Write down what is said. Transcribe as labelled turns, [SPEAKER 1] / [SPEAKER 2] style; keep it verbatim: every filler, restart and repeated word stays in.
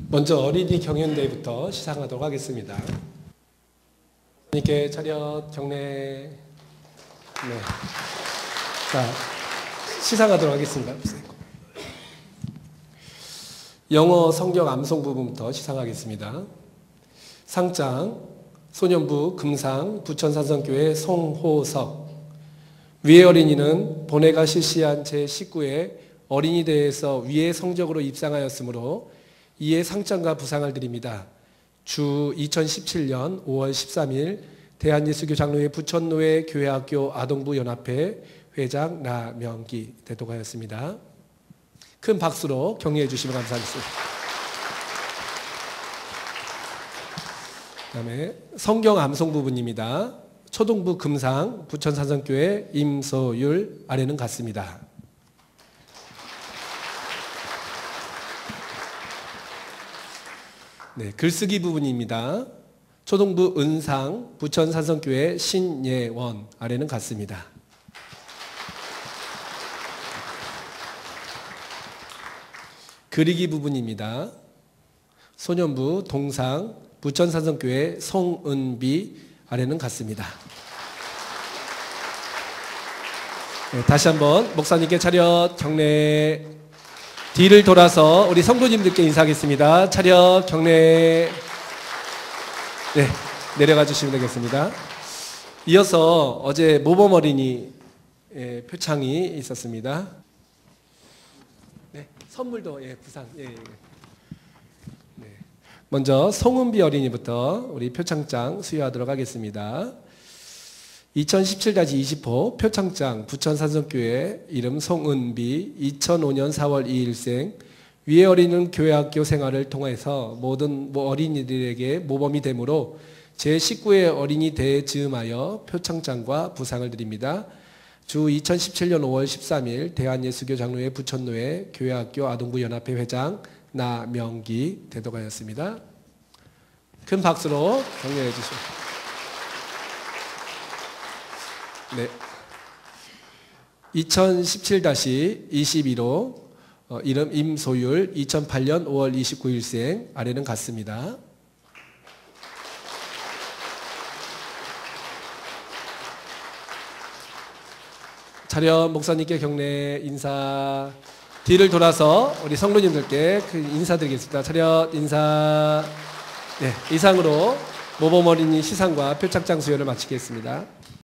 [SPEAKER 1] 먼저 어린이 경연대회부터 시상하도록 하겠습니다. 이렇게 차렷 경례. 네. 자, 시상하도록 하겠습니다. 영어 성경 암송 부분부터 시상하겠습니다. 상장 소년부 금상 부천산성교회 송호석. 위의 어린이는 본회가 실시한 제십구 회 어린이대회에서 위의 성적으로 입상하였으므로 이에 상장과 부상을 드립니다. 주 이천십칠 년 오월 십삼일 대한예수교 장로회 부천노회 교회학교 아동부 연합회 회장 나명기 대통하였습니다. 큰 박수로 격려해 주시면 감사하겠습니다. 그 다음에 성경 암송 부분입니다. 초등부 금상 부천산성교회 임소율. 아래는 같습니다. 네, 글쓰기 부분입니다. 초등부 은상 부천산성교회 신예원. 아래는 같습니다. 그리기 부분입니다. 소년부 동상 부천산성교회 송은비. 아래는 같습니다. 네, 다시 한번 목사님께 차렷 경례. 뒤를 돌아서 우리 성도님들께 인사하겠습니다. 차렷 경례. 네, 내려가 주시면 되겠습니다. 이어서 어제 모범 어린이 표창이 있었습니다. 네, 선물도 예, 부상. 예, 예. 네. 먼저 송은비 어린이부터 우리 표창장 수여하도록 하겠습니다. 이천십칠 이십 호 표창장 부천산성교회 이름 송은비 이천오 년 사월 이일생. 위의 어린이는 교회학교 생활을 통해서 모든 어린이들에게 모범이 되므로 제십구 회 어린이 대회 즈음하여 표창장과 부상을 드립니다. 주 이천십칠 년 오월 십삼일 대한예수교 장로회 부천노회 교회학교 아동부 연합회 회장 나명기 대도가였습니다. 큰 박수로 격려해 주시죠. 네. 이천십칠 이십일 호 어, 이름 임소율 이천팔 년 오월 이십구일생. 아래는 같습니다. 차렷 목사님께 경례 인사. 뒤를 돌아서 우리 성도님들께 그 인사드리겠습니다. 차렷 인사. 네, 이상으로 모범 어린이 시상과 표창장 수여를 마치겠습니다.